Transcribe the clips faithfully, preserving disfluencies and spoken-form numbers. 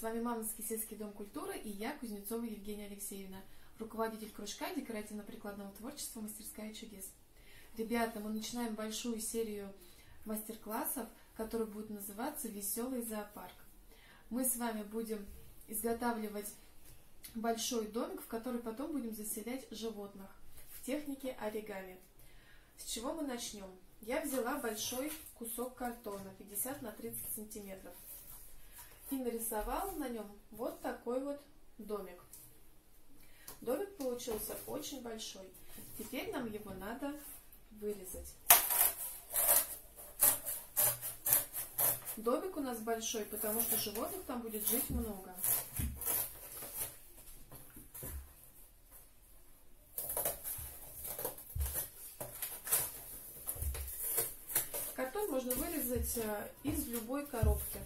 вами Мамонтский сельский дом культуры и я, Кузнецова Евгения Алексеевна, руководитель кружка декоративно-прикладного творчества «Мастерская чудес». Ребята, мы начинаем большую серию мастер-классов, которая будет называться «Веселый зоопарк». Мы с вами будем изготавливать большой домик, в который потом будем заселять животных в технике оригами. С чего мы начнем? Я взяла большой кусок картона пятьдесят на тридцать сантиметров и нарисовала на нем вот такой вот домик. Домик получился очень большой. Теперь нам его надо вырезать. Домик у нас большой, потому что животных там будет жить много. Картон можно вырезать из любой коробки.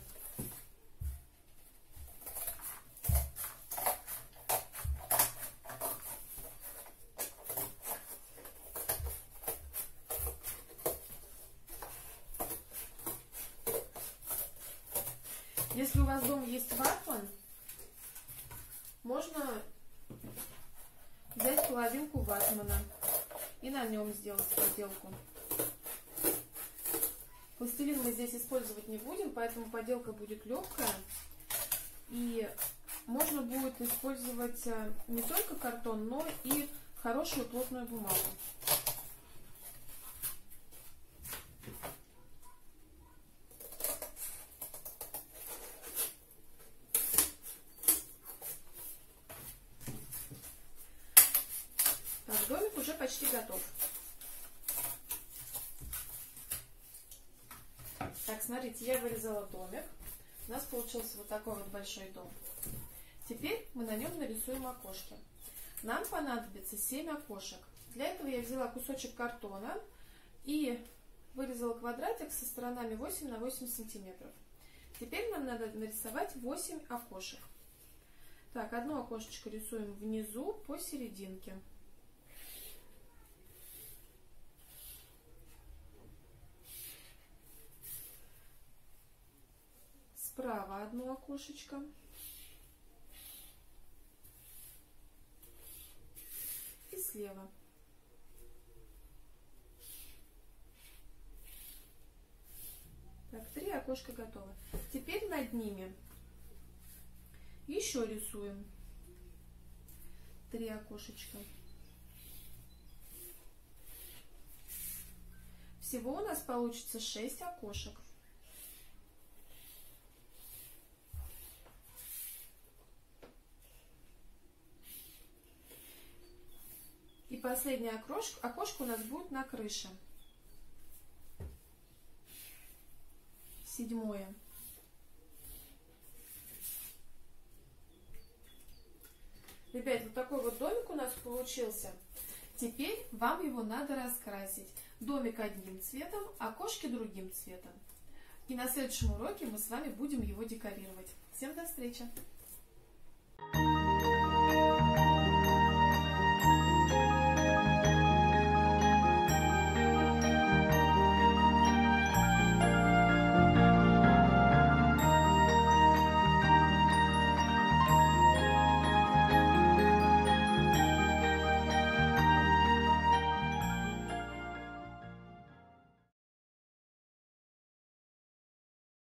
Если у вас дома есть ватман, можно взять половинку ватмана и на нем сделать поделку. Пластилин мы здесь использовать не будем, поэтому поделка будет легкая. И можно будет использовать не только картон, но и хорошую плотную бумагу. Наш домик уже почти готов. Так, смотрите, я вырезала домик. У нас получился вот такой вот большой дом. Теперь мы на нем нарисуем окошки. Нам понадобится семь окошек. Для этого я взяла кусочек картона и вырезала квадратик со сторонами восемь на восемь сантиметров. Теперь нам надо нарисовать восемь окошек. Так, одно окошечко рисуем внизу посерединке. Справа одно окошечко. И слева. Так, три окошка готовы. Теперь над ними еще рисуем три окошечка. Всего у нас получится шесть окошек. И последнее окошко, окошко у нас будет на крыше. Седьмое. Ребят, вот такой вот домик у нас получился. Теперь вам его надо раскрасить. Домик одним цветом, окошки другим цветом. И на следующем уроке мы с вами будем его декорировать. Всем до встречи!